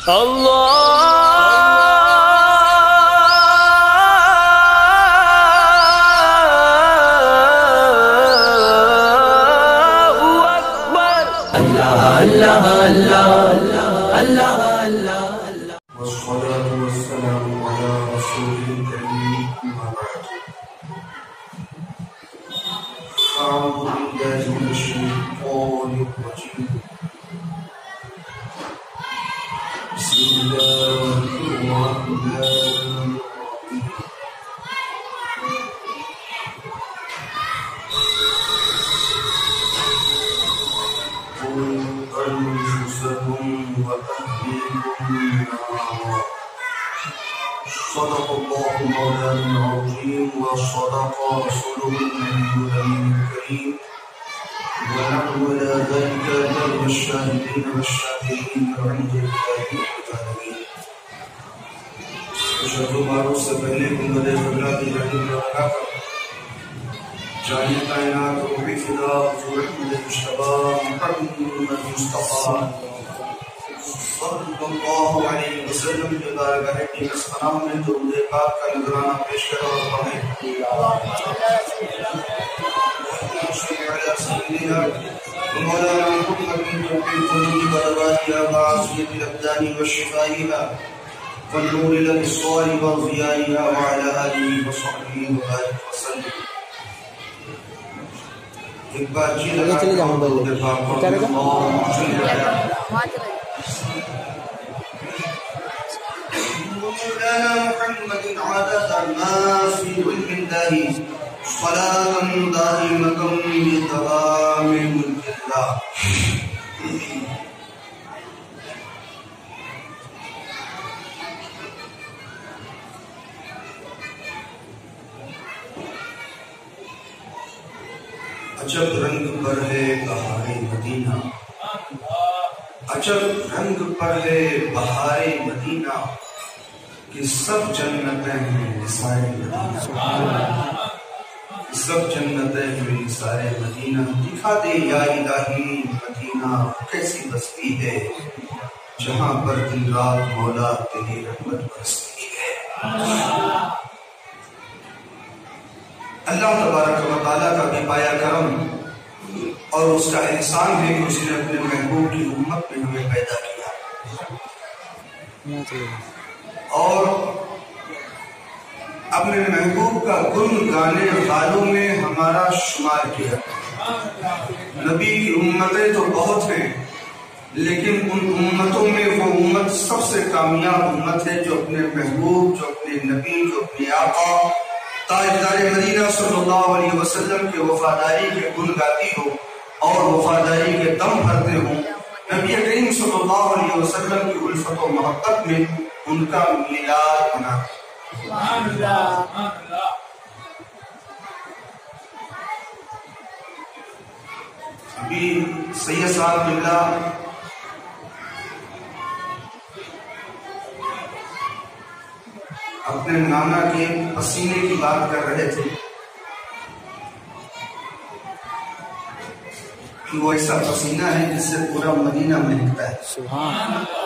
والصلاة والسلام على رسول الكريم أما بعد. أعوذ بالله من الشيطان الرجيم. بسم الله الرحمن الرحيم. قل أنفسكم وأهليكم نارا. صدق الله مولانا العظيم وصدق رسوله النبي الأمين الكريم ونحن على ذلك من الشاهدين والشاكرين عند الله العالمين. اشهد معروف سے پہلے گنبد خضرا کی رحمت لگا کر جانی کائنات روحی فدا حضور احمد مشتبہ محمد مصطفیٰ صلی اللہ علیہ وسلم کے بارگاہ نیک سلام میں درود پاک کا نذرانہ پیش کرو اور پڑھیں. مولانا محمد بن القلوب والوادي وعافية الأبدان وشفائها والنور للأبصار وضيائها وعلى آله وصحبه وبارك وسلم. ایک بار جی لگا مولانا محمد عادت ما في علم الله صلاة دائمة بدوام ملك الله. عجب رنگ پر ہے بہار مدینہ، عجب رنگ پر ہے بہار مدینہ کہ سب جنتیں ہیں نثار مدینہ، سب جنتیں ہیں نثار مدینہ. دکھا دے یا الہی مدینہ کیسی بستی ہے جہاں پر دن رات مولا تیری رحمت برستی ہے. اللہ تبارک و تعالیٰ کا بے پایا کرم اور اس کا احسان ہے کہ اس نے اپنے محبوب کی امت میں ہمیں پیدا کیا اور اپنے محبوب کا گن گانے والوں میں ہمارا شمار کیا. نبی کی امتیں تو بہت ہیں لیکن ان امتوں میں وہ امت سب سے کامیاب امت ہے جو اپنے محبوب، جو اپنے نبی، جو اپنے آقا تاجدار مدینہ صلی اللہ علیہ وسلم کے وفاداری کے گن گاتی ہو اور وفاداری کے دم بھرتے ہوں. نبی کریم صلی اللہ علیہ وسلم کی الفت و محبت میں ان کا میلاد مناتے. ابھی سید صاحب بلّہ اپنے نانا کے پسینے کی بات کر رہے تھے کہ وہ ایسا پسینہ ہے جس سے پورا مدینہ مہکتا ہے. سبحان اللہ.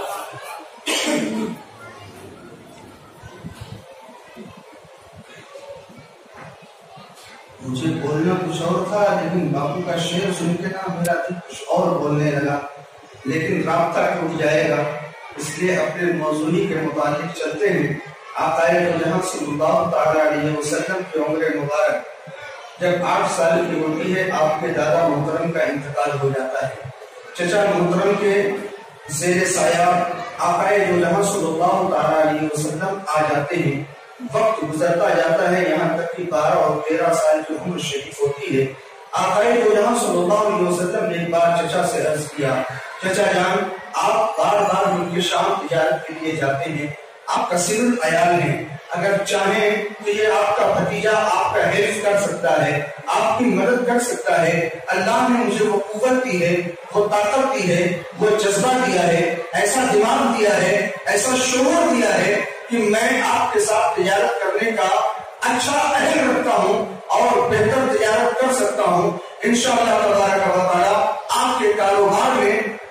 مجھے بولنا کچھ اور تھا لیکن باپو کا شعر سن کے نا میرا دل کچھ اور بولنے لگا، لیکن رابطہ ٹوٹ جائے گا اس لیے اپنے موضوعی کے متعلق چلتے ہیں. آقا جہاں صلی اللہ تعالیٰ علیہ وسلم کی عمر مبارک جب 8 سال کی ہوتی ہے آپ کے دادا محترم کا انتقال ہو جاتا ہے. چچا محترم کے زیر سایہ آقا جہاں صلی اللہ تعالیٰ علیہ وسلم آ جاتے ہیں. وقت گزرتا جاتا ہے یہاں تک کہ 12 اور 13 سال کی عمر شریف ہوتی ہے. آقا جہاں صلی اللہ علیہ وسلم نے ایک بار چچا سے عرض کیا، چچا جان آپ بار بار ملک شام تجارت کے لیے جاتے ہیں، آپ کثیر العیال ہیں، اگر چاہیں تو یہ آپ کا بھتیجا آپ کا حفظ کر سکتا ہے، آپ کی مدد کر سکتا ہے. اللہ نے مجھے وہ قوت دی ہے، وہ طاقت دی ہے، وہ جذبہ دیا ہے، ایسا دماغ دیا ہے، ایسا شعور دیا ہے کہ میں آپ کے ساتھ تجارت کرنے کا اچھا عہد رکھتا ہوں اور بہتر تجارت کر سکتا ہوں. انشاءاللہ تبارک و تعالی آپ کے کاروبار میں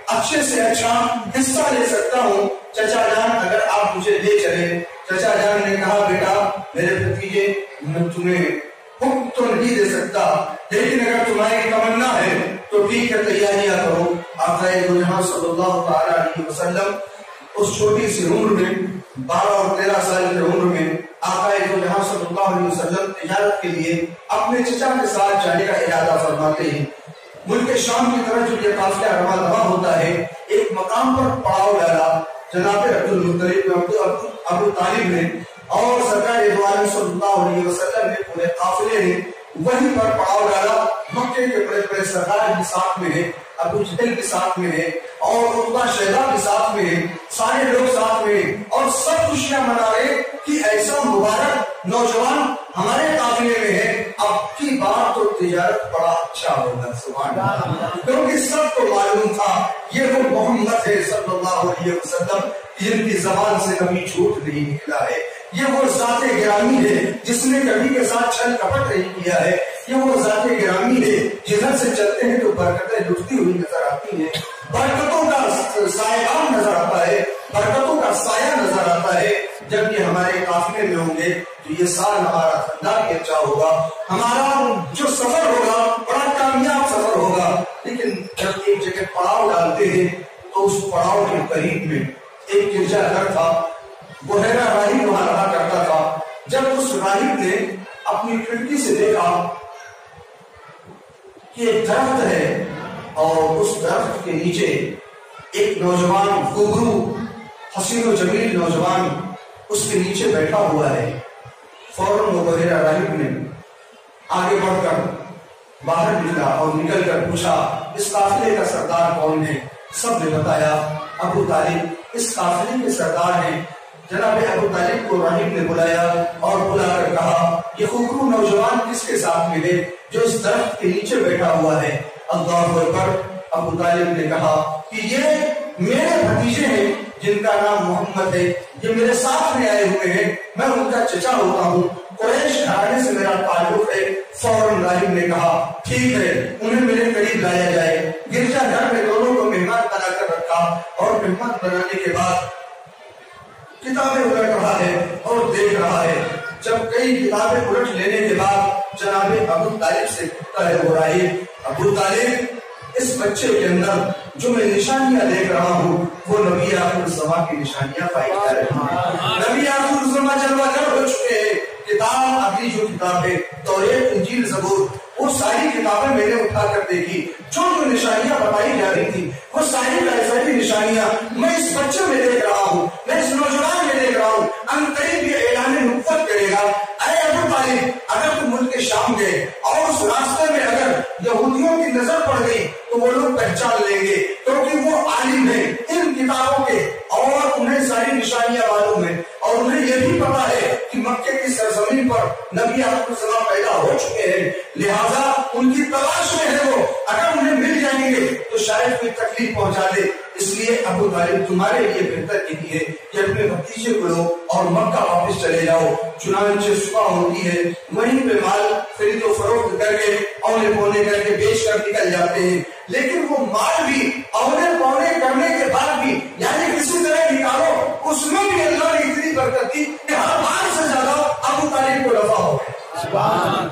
اچھے سے اچھا حصہ لے سکتا ہوں، چچا جان اگر آپ مجھے لے چلے۔ چچا جان نے کہا بیٹا میرے بھتیجے میں تمہیں حکم تو نہیں دے سکتا، لیکن اگر تمہاری تمنا ہے تو ٹھیک ہے تیاریاں کرو۔ آقا دو جہاں صلی اللہ تعالی علیہ وسلم اس چھوٹی سی عمر میں 12 اور 13 سال کی عمر میں آقا دو جہاں صلی اللہ علیہ وسلم تجارت کے لیے اپنے چچا کے ساتھ جانے کا ارادہ فرماتے ہیں۔ ملک شام کی طرف جب یہ قافلہ رواں ہوتا ہے، ایک مقام پر پڑاؤ ڈالا جناب عبد المطلب ابو طالب نے، اور سرکار دو عالم صلی اللہ علیہ وسلم نے پورے قافلے نے وہیں پر پڑاؤ ڈالا۔ مکے کے بڑے بڑے سردار بھی ساتھ میں ہے، ابو جہل بھی ساتھ میں ہے، اور عتبہ شیبہ بھی ساتھ میں ہے، سارے لوگ ساتھ میں ہیں، اور سب خوشیاں منا رہے کہ ایسا مبارک نوجوان ہمارے قافلے میں ہے، اب کی بات تو تجارت بڑا اچھا ہوگا۔ سبحان اللہ، کیونکہ سب کو معلوم تھا یہ وہ محمد ہے صلی اللہ علیہ وسلم جن کی زبان سے کبھی جھوٹ نہیں نکلا ہے، یہ وہ ذات گرامی ہے جس نے کبھی کے ساتھ چھل کپٹ نہیں کیا ہے، یہ وہ ذات گرامی ہے جدھر سے چلتے ہیں تو برکتیں لٹتی ہوئی نظر آتی ہیں، برکتوں کا سایہ نظر آتا ہے، برکتوں کا سایہ نظر آتا ہے۔ جب یہ ہمارے قافلے میں ہوں گے تو یہ سال ہمارا خاندان بھی اچھا ہوگا، ہمارا جو سفر ہوگا بڑا کامیاب سفر ہوگا۔ لیکن جب ایک جگہ پڑاؤ ڈالتے ہیں تو اس پڑاؤ کے قریب میں ایک گرجا گھر تھا، بحیرہ راہب وہاں رہا کرتا تھا۔ جب اس راہب نے اپنی کھڑکی سے دیکھا کہ ایک درخت ہے اور اس درخت کے نیچے ایک نوجوان گھنگرو حسین و جمیل نوجوان اس کے نیچے بیٹھا ہوا ہے، فوراً وہ بحیرہ راہب نے آگے بڑھ کر باہر نکلا اور نکل کر پوچھا اس قافلے کا سردار کون ہے؟ سب نے بتایا ابو طالب اس قافلے کے سردار ہیں۔ جناب ابو طالب کو راہب نے بلایا اور بلا کر کہا یہ گھنگرو نوجوان کس کے ساتھ ملے جو اس درخت کے نیچے بیٹھا ہوا ہے؟ اللہ اکبر۔ ابو طالب نے کہا کہ یہ میرے بھتیجے ہیں جن کا نام محمد ہے، یہ میرے ساتھ میں آئے ہوئے ہیں، میں ان کا چچا ہوتا ہوں، قریش گھرانے سے میرا تعلق ہے۔ فوراً راہب نے کہا ٹھیک ہے انہیں میرے قریب لایا جائے۔ گرجا گھر میں دونوں کو مہمان بنا کر رکھا اور مہمان بنانے کے بعد کتابیں الٹ رہا ہے اور دیکھ رہا ہے۔ جب کئی کتابیں الٹ لینے کے بعد جناب ابو طالب سے پوچھتا ہے وہ راہب ابو طالب اس بچے کے اندر جو میں نشانیاں دیکھ رہا ہوں وہ نبی آخر الزماں کی نشانیاں پائی جا رہی ہیں۔ نبی آخر الزماں جلوہ گر ہو چکے ہیں۔ کتاب اگلی جو کتاب ہے توریت انجیل زبور وہ ساری کتابیں میں نے اٹھا کر دیکھی، جو جو نشانیاں بتائی جا رہی تھی وہ ساری ساری نشانیاں میں اس بچے میں دیکھ رہا ہوں، میں اس نوجوان میں دیکھ رہا ہوں۔ ان قریب یہ اعلان نبوت کرے گا اے ابو طالب اگر تم ملک شام گئے اور اس راستے میں اگر یہودیوں کی نظر پڑ گئی تو وہ لوگ پہچان لیں گے کیونکہ وہ عالم ہیں ان کتابوں کے اور انہیں ساری نشانیاں معلوم ہیں، اور انہیں یہ بھی پتا ہے کہ مکے کی سرزمین پر نبی آخر الزماں پیدا ہو چکے ہیں، لہذا ان کی تلاش میں ہے وہ، اگر انہیں مل جائیں گے تو شاید کوئی تکلیف پہنچا دے۔ اس لیے ابو طالب تمہارے لیے بہتر یہی ہے کہ اپنے بھتیجے کو لو اور مکہ واپس چلے جاؤ۔ چنانچہ صبح ہوتی ہے، وہیں پہ مال خرید و فروخت کر کے اونے پونے کر کے بیچ کر نکل جاتے ہیں، لیکن وہ مال بھی اونے پونے کرنے کے بعد بھی یعنی کسی طرح نکالو اس میں بھی اللہ نے اتنی برکت دی کہ ہر بار سے زیادہ ابو طالب کو نفع ہو گیا،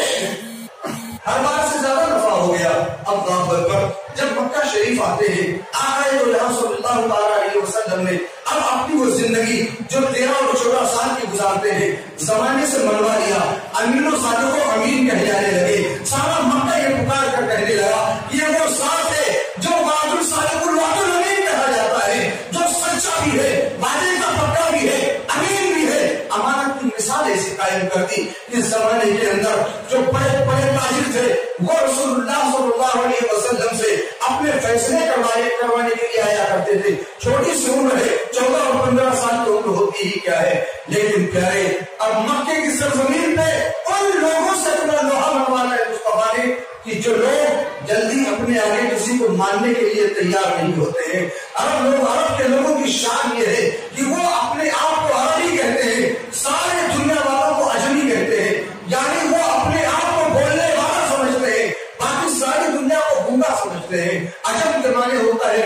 ہر بار سے زیادہ نفع ہو گیا۔ اللہ اکبر۔ جب مکہ شریف آتے ہیں آقا صلی اللہ علیہ وسلم نے اب اپنی وہ زندگی جو 13 اور 14 سال کی گزارتے ہیں زمانے سے منوا لیا، امین و صادق کو امین کہے جانے لگے، سارا مکہ یہ پکار کر کہنے لگا یہ وہ ذات ہے جو وعد الصادق الوعد الامین کہا جاتا ہے، جو سچا بھی ہے، وعدے کا پکا بھی ہے، امین بھی ہے۔ امانت کی مثال ایسی قائم کر دی اس زمانے کے اندر جو بڑے بڑے تاجر تھے وہ رسول اللہ صلی اللہ علیہ وسلم سے اپنے فیصلے کروانے کے لیے آیا کرتے تھے۔ چھوٹی سی عمر ہے، 14 اور 15 سال کی عمر ہوتی ہی کیا ہے، لیکن پیارے اب مکے کی سرزمین پہ ان لوگوں سے اپنا لوہا منوانا ہے مصطفیٰ نے کہ جو لوگ جلدی اپنے آگے کسی کو ماننے کے لیے تیار نہیں ہوتے ہیں۔ عرب کے لوگوں کی شان یہ ہے کہ وہ اپنے آپ کو عربی کہتے ہیں، سارے دنیا والوں کو اجمی کہتے ہیں، یعنی وہ اپنے آپ کو بولنے والا سمجھتے ہیں، باقی ساری دنیا کو گونگا سمجھتے ہیں۔ عجم کے معنی ہوتا ہے گونگا۔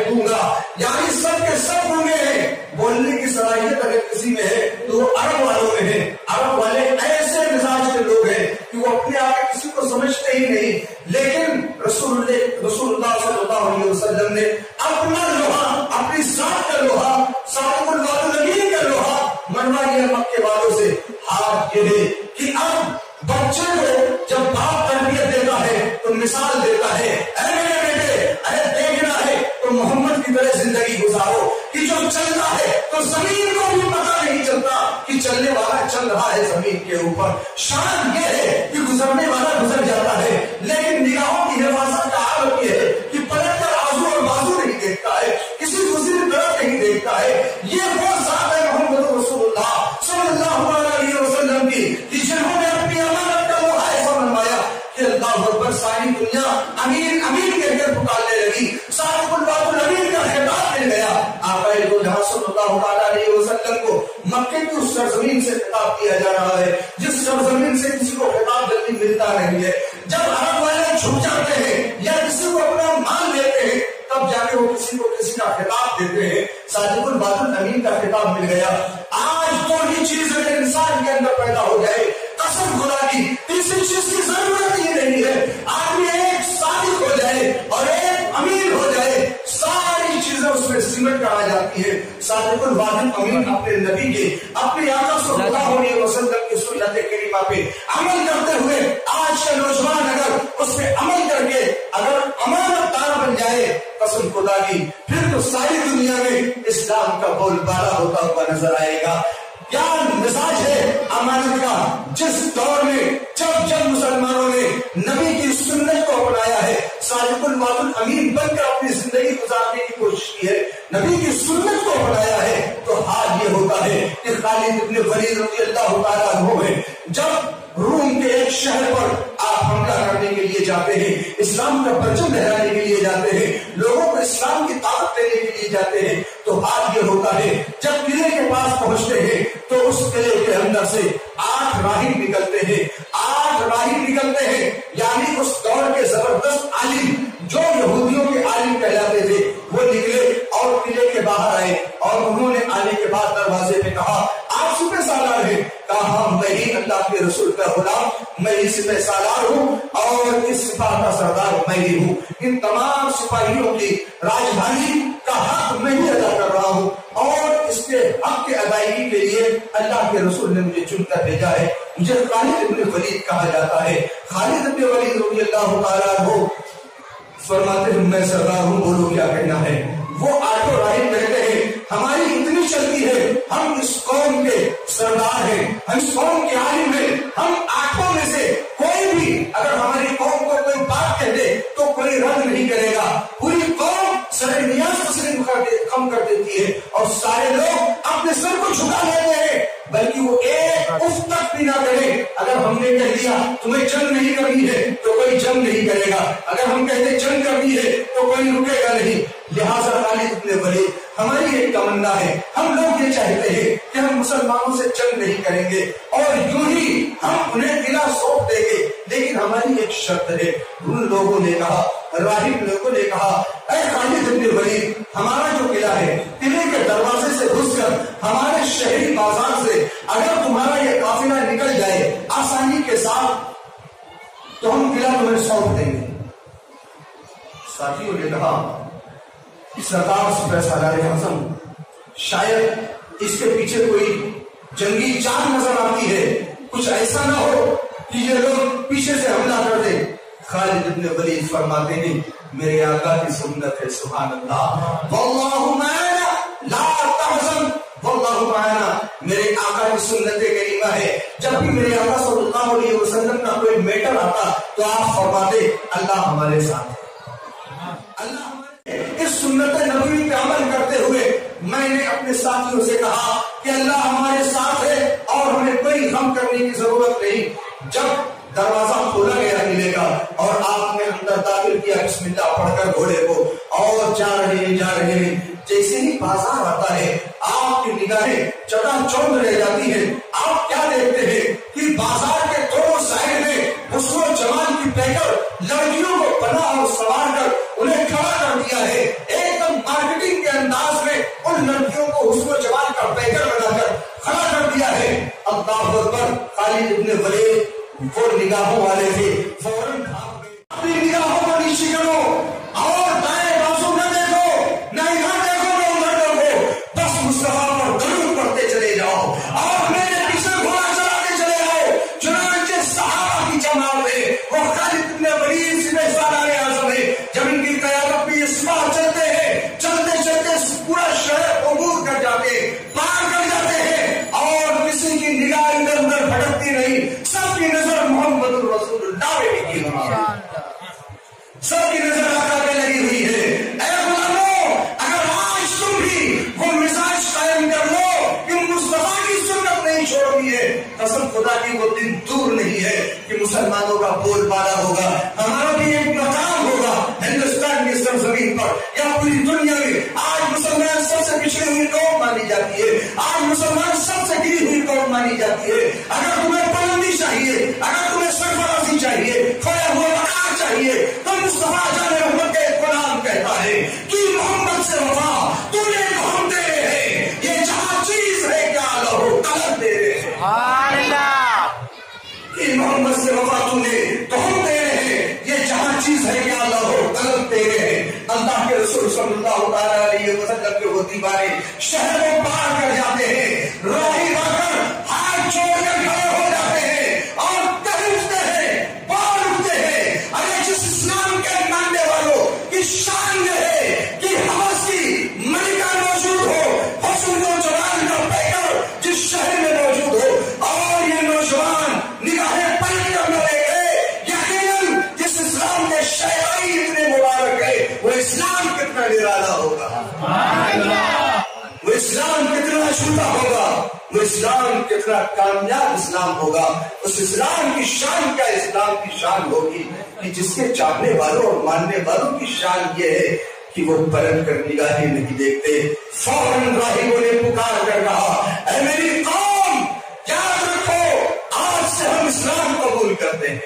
یعنی سب کے سب گونگے ہیں. بولنے کی صلاحیت اگر کسی میں ہے تو وہ عرب والوں میں ہے. عرب والے ایسے مزاج کے لوگ ہیں کہ وہ اپنے آپ کسی کو سمجھتے ہی نہیں. لیکن رسول اللہ صلی اللہ علیہ وسلم نے اپنا لوہا، اپنی ذات کا لوہا، صادق الوعد الامین کا لوہا منوا لیا مکے والوں سے. ہاتھ یہ ہے کہ اب بچے کو جب باپ تربیت دیتا ہے تو مثال دیتا ہے، اے میرے بیٹے، ارے دیکھنا ہے تو محمد کی طرح زندگی گزارو کہ جو چلتا ہے تو زمین کو بھی پتہ نہیں چلتا کہ چلنے والا چل رہا ہے زمین کے اوپر. شان یہ ہے کہ گزرنے والا گزر جاتا ہے، لیکن نگاہوں کی حفاظت کا عادت یہ ہے کہ پلٹ کر آزو اور بازو نہیں دیکھتا ہے، کسی دوسری طرف نہیں دیکھتا ہے. یہ وہ ذات ہے محمد رسول اللہ صلی اللہ علیہ وسلم کی کہ جنہوں نے اپنی امانت کا وہ ایسا بنوایا کہ اللہ اکبر ساری دنیا امین امین کہہ کر پکارنے لگی. صادق الوعد الامین کا خطاب مل گیا. آقا دو جہاں صلی اللہ علیہ وسلم کو مکے کی اس سرزمین سے خطاب کیا جا رہا ہے جس سرزمین سے کسی کو خطاب جلدی ملتا نہیں ہے. جب عرب والے جھک جاتے ہیں یا کسی کو اپنا مان لیتے ہیں تب جا کے وہ کسی کو کسی کا خطاب دیتے ہیں. صادق الوعد الامین کا خطاب مل گیا. آج تو یہ چیز اگر انسان کے اندر پیدا ہو جائے، قسم خدا کی تیسری چیز کی ضرورت ہی نہیں ہے. آدمی ایک صادق ہو جائے اور ایک امین ہو جائے، ساری چیزیں اس میں سمٹ کر آ جاتی ہے. صادق الوعد الامین اپنے نبی کے، اپنے آقا صلی اللہ علیہ وسلم کی سنت کریمہ پہ عمل کرتے ہوئے آج کا نوجوان اگر اس پہ عمل کر کے اگر امانت دار بن جائے، قسم خدا کی پھر تو ساری دنیا میں اسلام کا بول بالا ہوتا ہوا نظر آئے گا. کیا مزاج ہے امانت کا؟ جس دور میں جب مسلمانوں نے نبی کی سنت کو اپنایا ہے، صادق الوعد الامین بن کر اپنی زندگی گزارنے کی کوشش کی ہے، نبی کی سنت کو اپنایا ہے، تو حال یہ ہوتا ہے کہ خالد ابن ولید رضی اللہ تعالیٰ عنہ ہے جب روم کے ایک شہر پر آپ حملہ کرنے کے لیے جاتے ہیں، اسلام کا پرچم لہرانے کے لیے جاتے ہیں، لوگوں کو اسلام کی دعوت دینے کے لیے جاتے ہیں، تو حال یہ ہوتا ہے جب قلعے کے پاس پہنچتے ہیں تو اس قلعے کے اندر سے 8 راہب نکلتے ہیں. 8 راہب نکلتے ہیں یعنی اس دور کے زبردست عالم جو یہودیوں کے عالم کہلاتے تھے وہ نکلے اور قلعے کے باہر آئے اور انہوں نے آنے کے بعد دروازے پہ کہا آپ سپہ سالار ہیں؟ کہا میں ہی اللہ کے رسول کا غلام، میں ہی سپہ سالار ہوں اور اس سپاہ کا سردار میں ہی ہوں. ان تمام سپاہیوں کی راجدھانی کا حق میں ہی ادا کر رہا ہوں اور اس کے حق کے ادائیگی کے لیے اللہ کے رسول نے مجھے چن کر بھیجا ہے. مجھے خالد ابن ولید کہا جاتا ہے. خالد ابن ولید رضی اللہ تعالیٰ عنہ فرماتے ہیں میں سردار ہوں، بولو کیا کہنا ہے. وہ 8 راہب کہتے ہیں ہماری اتنی چلتی ہے، ہم اس قوم کے سردار ہیں، ہم اس قوم کے عالم ہیں، ہم 8 میں سے کوئی بھی اگر ہماری قوم کو کوئی بات کہہ دے تو کوئی رد نہیں کرے گا. پوری قوم سر نیاز تسلیم کم کر دیتی ہے اور سارے لوگ اپنے سر کو جھکا لیتے ہیں، بلکہ وہ ایک اف تک بھی نہ کرے. اگر ہم نے کہہ دیا تمہیں جنگ نہیں کرنی ہے تو کوئی جنگ نہیں کرے گا، اگر ہم کہتے جنگ کرنی ہے تو کوئی رکے گا نہیں. لہٰذا خالد ابن ولید ہماری ایک تمنا ہے، ہم لوگ یہ چاہتے ہیں کہ ہم مسلمانوں سے جنگ نہیں کریں گے اور یوں ہی ہم انہیں قلعہ سونپ دیں گے، لیکن ہماری ایک شرط ہے. ان لوگوں نے کہا، راہب لوگوں نے کہا اے خالد ابن ولید ہمارا جو قلعہ ہے قلعے کے دروازے سے گھس کر ہمارے شہری بازار سے اگر تمہارا یہ قافلہ نکل جائے آسانی کے ساتھ تو ہم قلعہ تمہیں سونپ دیں گے. ساتھیوں نے کہا سردار سپہ سالار اعظم شاید اس کے پیچھے کوئی جنگی چال نظر آتی ہے، کچھ ایسا نہ ہو کہ یہ لوگ پیچھے سے حملہ کر دیں. خالد ابن ولید فرماتے ہیں میرے آقا کی سنت ہے، سبحان اللہ، واللہ معنا لا تحزن، واللہ معنا، میرے آقا کی سنت کریمہ ہے. جب بھی میرے آقا صلی اللہ علیہ وسلم کا کوئی میٹر آتا تو آپ فرماتے اللہ ہمارے ساتھ ہے. اللہ اس سنت نبوی پہ عمل کرتے ہوئے میں نے اپنے ساتھیوں سے کہا کہ اللہ ہمارے ساتھ ہے اور ہمیں کوئی غم کرنے کی ضرورت نہیں. جب دروازہ کھولا گیا قلعے کا اور آپ نے اندر داخل کیا بسم اللہ پڑھ کر گھوڑے کو اور جا رہے ہیں جیسے ہی بازار آتا ہے آپ کی نگاہیں چٹا چوند رہ جاتی ہیں. آپ کیا دیکھتے ہیں کہ بازار کے دونوں سائڈ میں حسن و جمال کی پیکر لڑکیوں کو بنا اور سوار کر انہیں کھڑا کر دیا ہے. ایک دم مارکیٹنگ کے ابن ولید وہ نگاہوں والے تھے، فوراً اپنی نگاہوں کو نیچے کرو اور دائیں بازو نہ دیکھو، نہ یہاں دیکھو نہ ادھر دیکھو، بس مصطفیٰ پر درود پڑھتے چلے جاؤ اور میرے پیچھے گھوڑا چلاتے چلے جاؤ۔ چنانچہ صحابہ کی جماعت ہے، وہ خالد بن ولید سے سالار اعظم ہے، جب ان کی قیادت میں اس بار چلتے ہیں، چلتے چلتے پورا شہر عبور کر جاتے، پار کر جاتے ہیں اور کسی کی نگاہ ادھر ادھر بھٹکتی نہیں، سب کی نظر محمد رسول اللہ پہ لگی ہوئی ہے، سب کی نظر آقا پہ لگی ہوئی ہے۔ اے غلاموں، اگر آج تم بھی وہ مزاج قائم کر لو کہ مصطفیٰ کی سنت نہیں چھوڑنی ہے، قسم خدا کی وہ دن دور نہیں ہے کہ مسلمانوں کا بول بالا ہوگا، ہمارا بھی ایک مقام ہوگا ہندوستان کی سرزمین پر یا پوری دنیا میں۔ آج مسلمان سب سے پچھڑی ہوئی قوم مانی جاتی ہے، آج مسلمان سب سے گری ہوئی قوم مانی جاتی ہے۔ اگر تمہیں بلندی چاہیے، اگر تمہیں سرفرازی چاہیے، کھویا ہوا وقار چاہیے، تو مصطفیٰ جان محمد کا ایک غلام کہتا ہے کہ محمد سے وفا تو نے تو ہم تیرے ہیں، یہ جہاں چیز ہے کیا لہو قلم تیرے ہیں، کہ محمد سے وفا تو نے تو ہم تیرے ہیں، یہ جہاں چیز ہے کیا لہو قلم تیرے ہیں۔ اللہ کے رسول صلی اللہ علیہ وسلم کے وہ دیوانے شہر کو پار کر جاتے ہیں، راہی آ کر ہاتھ چھوڑ کر کھڑے ہو جاتے ہیں اور کہتے ہیں، بول اٹھتے ہیں، ارے جس اسلام کے ماننے والوں کی شان یہ ہے کہ حوث کی ملکہ موجود ہو، حسن نوجوان کا پیکر جس شہر میں موجود ہو اور یہ نوجوان نگاہیں پلٹ کر نہ دیکھے، یقیناً جس اسلام کے شہری اتنے مبارک ہے وہ اسلام کتنا نرالا ہوگا، وہ اسلام کتنا چھوٹا ہوگا، وہ اسلام کتنا کامیاب اسلام ہوگا۔ اس اسلام کی شان کیا اسلام کی شان ہوگی کہ جس کے چاہنے والوں اور ماننے والوں کی شان یہ ہے کہ وہ پلٹ کر نگاہیں نہیں دیکھتے۔ فوراً راہبوں نے پکار کر کہا، اے میری قوم یاد رکھو آج سے ہم اسلام قبول کرتے ہیں،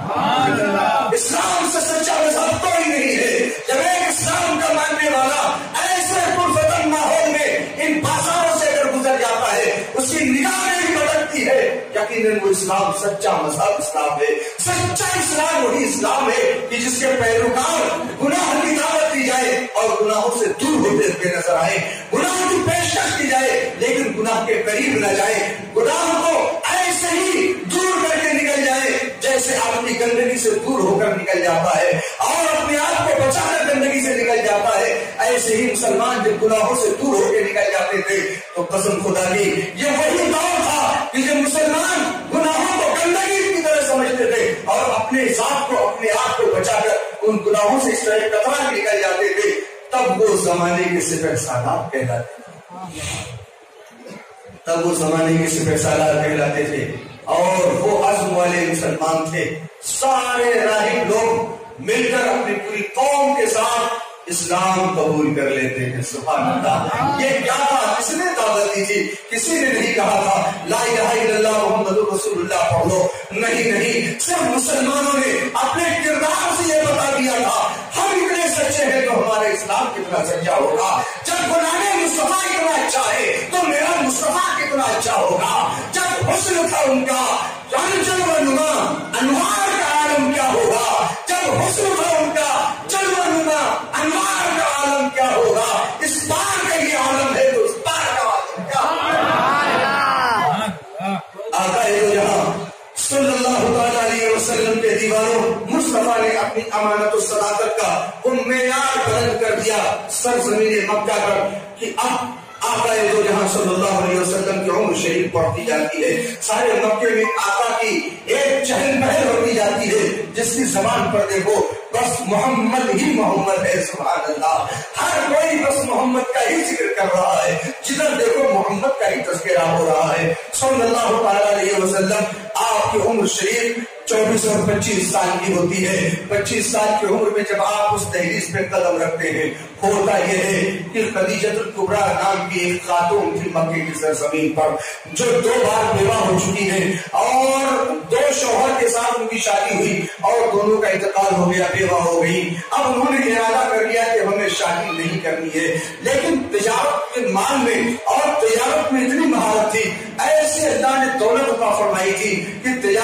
اسلام سے سچا مذہب کوئی نہیں ہے۔ جب ایک اسلام کا ماننے والا ایسے پرفتن ماحول میں ان بازاروں سے اگر گزر جاتا ہے، اس کی نگاہ نہیں بھٹکتی ہے، یقیناً وہ اسلام سچا مذہب اسلام ہے۔ سچا اسلام وہی اسلام ہے کہ جس کے پیروکار گناہ کی دعوت دی جائے اور گناہوں سے دور ہوتے ہوئے نظر آئے، گناہوں کی پیشکش کی جائے لیکن گناہ کے قریب نہ جائے، گناہوں کو ایسے ہی دور کر کے نکل جائے جیسے اپنی گندگی سے دور ہو کر نکل جاتا ہے اور اپنے آپ کو بچا کر گندگی سے نکل جاتا ہے، ایسے ہی مسلمان جب گناہوں سے دور ہو کے نکل جاتے تھے تو قسم خدا کی یہ وہی دور تھا کہ جب مسلمان گناہوں کو گندگی کی طرح سمجھتے تھے اور اپنے ذات کو اپنے آپ کو بچا کر ان گناہوں سے اس طرح کترا نکل جاتے تھے، تب وہ زمانے کے سپہ سالار کہلاتے تھے، تب وہ زمانے کے سپہ سالار کہلاتے تھے اور وہ عزم والے مسلمان تھے۔ سارے راہب لوگ مل کر اپنی پوری قوم کے ساتھ اسلام قبول کر لیتے ہیں۔ سبحان اللہ، یہ کیا تھا؟ کس نے دعوت دی تھی؟ کسی نے نہیں کہا تھا لا الہ الا اللہ محمد رسول اللہ پڑھ لو، نہیں، صرف مسلمانوں نے اپنے کردار سے یہ بتا دیا تھا ہم اتنے سچے ہیں تو ہمارا اسلام کتنا سچا ہوگا، جب غلام مصطفیٰ اتنا اچھا ہے تو میرا مصطفیٰ کتنا اچھا ہوگا، جب حسن تھا ان کا جلوہ نما انوار کا عالم کیا ہوگا، جب حسن تھا ان کا جلوہ نما انوار کا عالم کیا ہوگا، اس بار کا یہ عالم ہے تو اس بار کا عالم کیا ہوگا۔ آقا دو جہاں صلی اللہ علیہ وسلم کے دیوانوں مصطفیٰ نے اپنی امانت و صداقت کا وہ معیار بلند کر دیا سرزمین مکہ پر کہ اب آقا دو جہاں صلی اللہ علیہ وسلم کی عمر شریف پڑھتی جاتی ہے، سارے مکے میں آقا کی ایک چہل پہل ہوتی جاتی ہے، جس کی زبان پر دیکھو بس محمد ہی محمد ہے۔ سبحان اللہ، ہر کوئی بس محمد کا ہی ذکر کر رہا ہے، جدھر دیکھو محمد کا ہی تذکرہ ہو رہا ہے صلی اللہ تعالی علیہ وسلم۔ آپ کی عمر شریف 24 اور 25 سال کی ہوتی ہے۔ 25 سال کی عمر میں جب آپ اس دہلیز پہ قدم رکھتے ہیں، ہوتا یہ ہے کہ خدیجۃ الکبریٰ نام کی ایک خاتون تھی مکے کی سرزمین پر، جو 2 بار بیوہ ہو چکی ہے اور 2 شوہر کے ساتھ ان کی شادی ہوئی اور دونوں کا انتقال ہو گیا، بیوہ ہو گئی۔ اب انہوں نے ارادہ کر لیا کہ ہمیں شادی نہیں کرنی ہے، لیکن تجارت کے مال میں اور تجارت میں اتنی مہارت تھی، ایسے اللہ نے دولت عطا فرمائی تھی کہ تجارت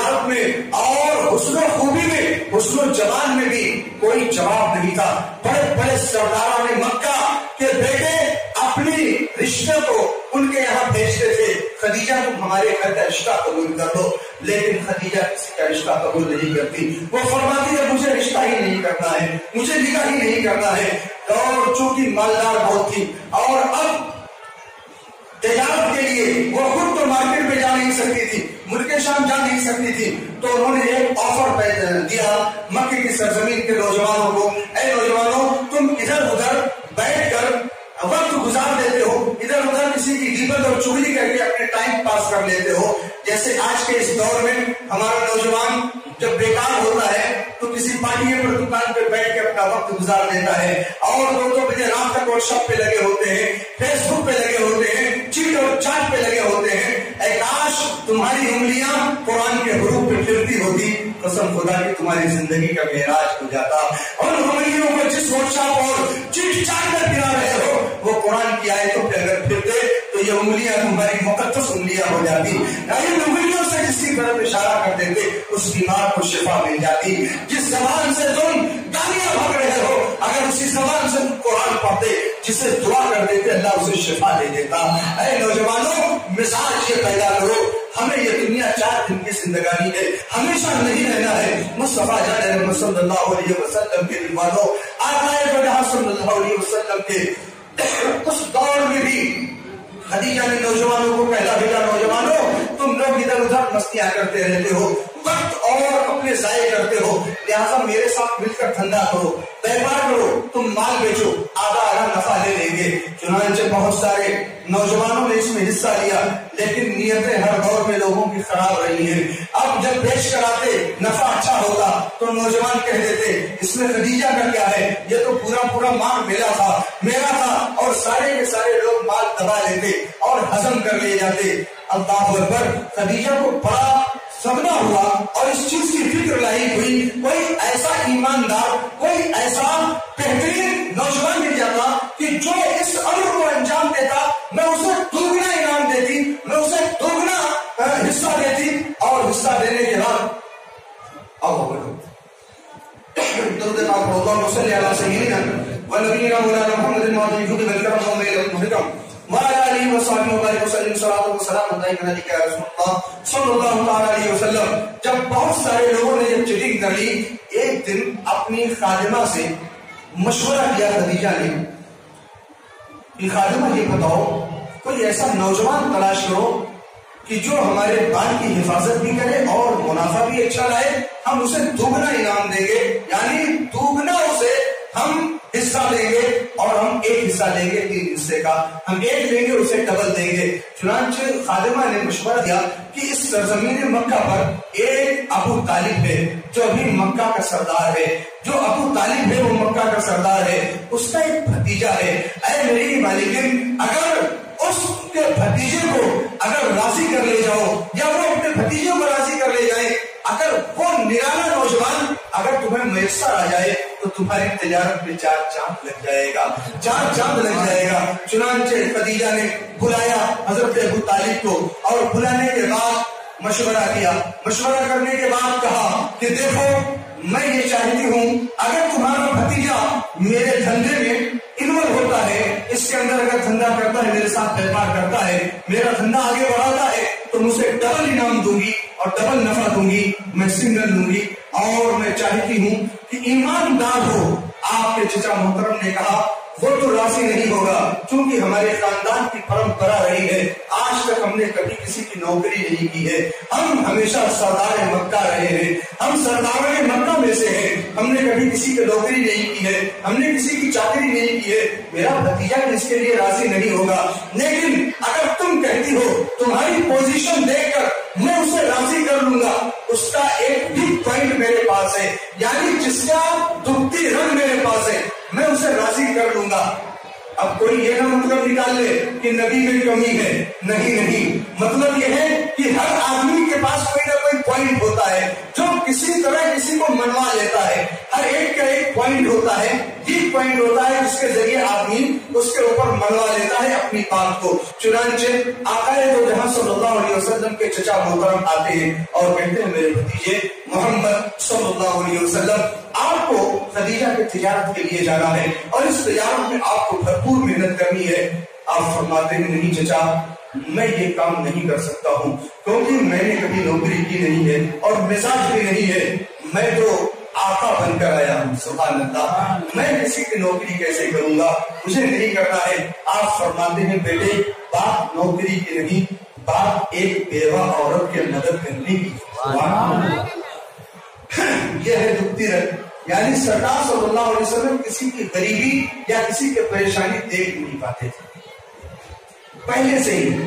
تھا. بڑے بڑے سرداروں نے مکہ کے بیٹے اپنی رشتے کو ان کے یہاں بھیجتے تھے, خدیجہ تم ہمارے گھر کا رشتہ قبول کر دو. لیکن خدیجہ کسی کا رشتہ قبول نہیں کرتی. وہ فرماتی ہے مجھے رشتہ ہی نہیں کرنا ہے, مجھے نکاح ہی نہیں کرنا ہے. اور چونکہ مالدار بہت تھی اور اب تجارت کے لیے وہ خود تو مارکیٹ میں جا نہیں سکتی تھی, ملک شام جا نہیں سکتی تھی, تو انہوں نے ایک آفر دیا مکے کی سرزمین کے نوجوانوں کو, اے نوجوانوں تم ادھر ادھر بیٹھ کر وقت گزار دیتے ہو, ادھر ادھر کسی کی غیبت اور چغلی کر کے اپنے ٹائم پاس کر لیتے ہو. جیسے آج کے اس دور میں ہمارا نوجوان جب بیکار ہوتا ہے تو کسی پارٹی پر دکان پہ بیٹھ کے اپنا وقت گزار دیتا ہے اور 2 بجے رات تک واٹس ایپ پہ لگے ہوتے ہیں, فیس بک پہ لگے ہوتے ہیں, چیٹ اور چاٹ پہ لگے ہوتے ہیں. اے کاش تمہاری انگلیاں قرآن کے حروف پہ پھرتی ہوتی, قسم خدا کی تمہاری زندگی کا معراج ہو جاتا. اور انگلیوں کو جس واٹس ایپ اور چیٹ چاٹ میں پھرا رہے ہو وہ قرآن کی آیتوں پہ اگر پھرتے تو یہ انگلیاں تمہاری مقدس انگلیاں ہو جاتی. ان انگلیوں سے جس کی طرف اشارہ کر دیتے اس بیمار کو شفا مل جاتی. جس زبان سے تم گالیاں بھاگ رہے ہو اگر اسی زبان سے تم قرآن پڑھتے, جسے دعا کر دیتے, اللہ اسے شفا دے دیتا. اے نوجوانوں مزاج یہ پیدا کرو, ہمیں یہ دنیا 4 دن کی زندگانی ہے, ہمیشہ نہیں رہنا ہے. مصطفیٰ جان محمد صلی اللہ علیہ وسلم کے دیوانوں, آقائے بجہاں صلی اللہ علیہ وسلم کے اس دور میں بھی خدیجہ نے نوجوانوں کو پہلا بھیجا, نوجوانوں تم لوگ ادھر ادھر مستیاں کرتے رہتے ہو, وقت اور اپنے ضائع کرتے ہو, لہٰذا میرے ساتھ مل کر دھندا کرو, بیپار کرو, تم مال بیچو, آدھا نفع لے لیں گے. چنانچہ بہت سارے نوجوانوں نے اس میں حصہ لیا, لیکن نیتیں ہر دور میں لوگوں کی خراب رہی ہیں. اب جب بیچ کر آتے نفع اچھا ہوتا تو نوجوان کہہ دیتے اس میں خدیجہ کا کیا ہے, یہ تو پورا مال میرا تھا, اور سارے کے سارے لوگ مال دبا لیتے اور ہضم کر لے جاتے. اللہ اکبر, خدیجہ کو بڑا صدمہ ہوا اور اس چیز کی فکر لاحق ہوئی, کوئی ایسا ایماندار, کوئی ایسا بہترین نوجوان مل جاتا کہ جو اس امر کو انجام دیتا, میں اسے دوگنا انعام دیتی, میں اسے دوگنا حصہ دیتی. اور حصہ دینے کے بعد اللهم صل على سيدنا ونبينا مولانا محمد المعظم الكرم والمحترم وعلى آله وصحبه وبارك وسلم صلاة وسلام علیکہ یا رسول اللہ صلی اللہ تعالی علیہ وسلم. جب بہت سارے لوگوں نے جب چیٹنگ کر لی, ایک دن اپنی خادمہ سے مشورہ کیا خدیجہ نے کہ خادمہ یہ بتاؤ کوئی ایسا نوجوان تلاش کرو کہ جو ہمارے مال کی حفاظت بھی کرے اور منافع بھی اچھا لائے, ہم اسے دوگنا انعام دیں گے, یعنی دوگنا اسے ہم حصہ دیں گے اور ہم ایک حصہ دیں گے 3 حصے کا, ہم ایک لیں گے اسے ڈبل دیں گے. چنانچہ خادمہ نے مشورہ دیا کہ اس سرزمین مکہ پر ایک ابو طالب ہے جو ابھی مکہ کا سردار ہے, جو ابو طالب ہے وہ مکہ کا سردار ہے, اس کا ایک بھتیجا ہے. اے میری مالکن, اگر اس کے بھتیجے کو اگر راضی کر لے جاؤ یا وہ اپنے بھتیجے کو راضی کر لے جائے, اگر وہ نرالا نوجوان اگر تمہیں میسر آ جائے تو تمہاری تجارت میں 4 چاند لگ جائے گا. چنانچہ خدیجہ نے بلایا حضرت ابو طالب کو اور بلانے کے بعد مشورہ کیا. مشورہ کرنے کے بعد کہا کہ دیکھو میں یہ چاہتی ہوں اگر تمہارا بھتیجا میرے دھندے میں انوالو ہوتا ہے, اس کے اندر اگر دھندا کرتا ہے, میرے ساتھ ویپار کرتا ہے, میرا دھندا آگے بڑھاتا ہے, تو مجھے ڈبل انعام دوں گی اور ڈبل نفع دوں گی, میں سنگل دوں گی. اور میں چاہتی ہوں کہ ایماندار ہو. آپ کے چچا محترم نے کہا وہ تو راضی نہیں ہوگا کیونکہ ہمارے خاندان کی پرمپرا رہی ہے, آج تک ہم نے کبھی کسی کی نوکری نہیں کی ہے, ہم ہمیشہ سردار مکہ رہے ہیں, ہم سرداروں مکہ میں سے ہیں, ہم نے کبھی کسی کی نوکری نہیں کی ہے, ہم نے کسی کی چاکری نہیں کی ہے, میرا بھتیجا اس کے لیے راضی نہیں ہوگا. لیکن اگر تم کہتی ہو تمہاری پوزیشن دیکھ کر میں اسے راضی کر لوں گا, اس کا ایک بگ پوائنٹ میرے پاس ہے, یعنی جس کا دکھتی رنگ میرے پاس ہے, میں اسے راضی کر لوں گا. اب کوئی یہ نہ مطلب نکال لے کہ نبی میں کمی ہے, نہیں, مطلب یہ ہے کہ ہر آدمی کے پاس کوئی نہ کوئی پوائنٹ ہوتا ہے جو किसी तरह किसी को मनवा लेता है। हर एक का एक पॉइंट होता है, ये पॉइंट होता है जिसके जरिए आदमी उसके ऊपर मनवा लेता है अपनी बात को। चुनांचे आकाए दो जहां सल्लल्लाहु अलैहि वसल्लम के चचा मोहतरम आते हैं और कहते हैं मेरे भतीजे मोहम्मद सल्लल्लाहु अलैहि वसल्लम, आपको खदीजा की तिजारत के लिए जाना है और इस तिजारत में आपको भरपूर मेहनत करनी है। आप फरमाते हैं नहीं चचा, मैं ये काम नहीं कर सकता हूँ, क्योंकि मैंने कभी नौकरी की नहीं है और मिजाज भी नहीं है, मैं तो आका बनकर आया हूँ। सुभान अल्लाह, मैं किसी की नौकरी कैसे करूंगा, मुझे नहीं करना है। आप फरमाते हैं बेटे, बात नौकरी की नहीं, बात एक बेवा औरत की मदद करने की। यह है दुखती रह, यानी सरकार सल्लल्लाहु अलैहि वसल्लम किसी की गरीबी या किसी की परेशानी देख नहीं पाते थे पहले से ही।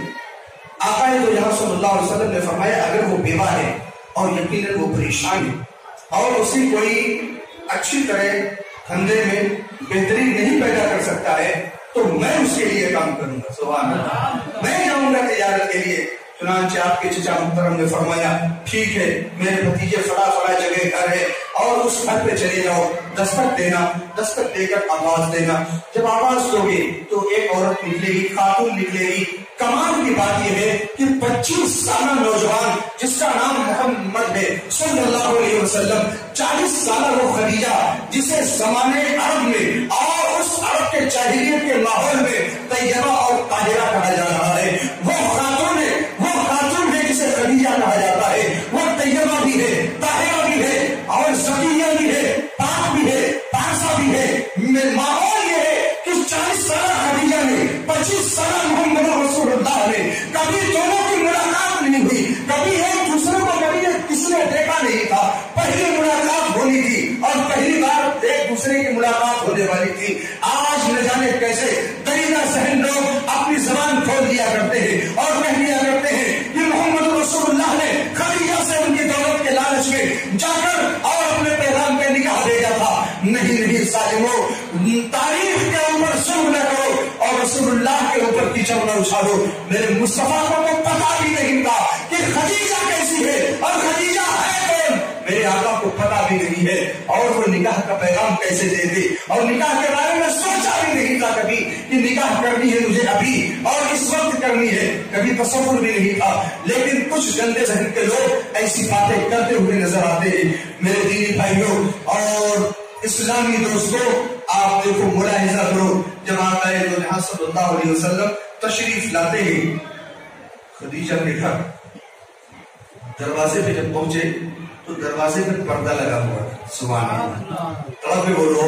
आकाए तो यहाँ सल्लल्लाहु अलैहि वसल्लम ने फरमाया अगर वो बेवा है और यकीनन वो परेशान है और उसी कोई अच्छी तरह धंधे में बेहतरी नहीं पैदा कर सकता है, तो मैं उसके लिए काम करूंगा। सुभान अल्लाह, मैं जाऊंगा तिजारत के लिए। चुनांचे आपके चचा मुहतरम ने फरमाया ठीक है मेरे भतीजे, फला फला जगह घर है और उस घर पे चले जाओ, दस्तक देना, दस्तक देकर आवाज देना। जब आवाज दोगे तो एक औरत निकलेगी, खातून निकलेगी। कमाल की बात यह है कि 25 साल नौजवान जिसका नाम मोहम्मद है सल्लल्लाहु अलैहि वसल्लम, 40 साल वो खदीजा जिसे ज़माने अरब में और उस अरब के जाहिलियत के माहौल में तैयबा और ताहिरा कहा जा रहा है, वो खातून है, वो खातून है जिसे खदीजा कहा जाता है, वो तैयबा भी है, ताहिरा भी है और ज़किया भी है, पाक भी है, पासा भी है। माहौल ये है कि 40 साल खदीजा ने, 25 साल मोहम्मद रसूलुल्लाह ने, कभी दोनों की मुलाकात नहीं हुई, कभी एक दूसरे को कभी किसी ने देखा नहीं था। पहली मुलाकात होनी थी और पहली बार एक दूसरे की मुलाकात होने वाली थी। आज न जाने कैसे दरीना सहन लोग अपनी जबान खोल दिया करते हैं और कह दिया करते हैं कि मोहम्मद रसूलुल्लाह ने खदीजा से उनकी दौलत के लालच में जाकर और अपने पैगाम पे निकाह भेजा था। नहीं नहीं सालिमों, तारीख के ऊपर जुल्म न करो और रसूलुल्लाह के ऊपर कीचड़ न उछालो। मेरे मुस्तफा को तो पता भी नहीं था कि खदीजा कैसी है और खदीजा है कौन, मेरे आका को पता भी नहीं है और वो निकाह का पैगाम कैसे दे दे और निकाह के बारे में सोचा भी नहीं था कभी कि निकाह करनी है मुझे अभी और इस वक्त करनी है, कभी तसव्वुर भी नहीं था। लेकिन कुछ गंदे जहन के लोग ऐसी बातें करते हुए नजर आते हैं। मेरे दीनी भाइयों और इस्लामी दोस्तों, आप देखो, मुलाहिजा करो, जब आका सल्लल्लाहु अलैहि वसल्लम तशरीफ लाते हैं खदीजा के घर, दरवाजे पे जब पहुंचे तो दरवाजे पे पर्दा लगा हुआ था। सुभान अल्लाह, बोलो।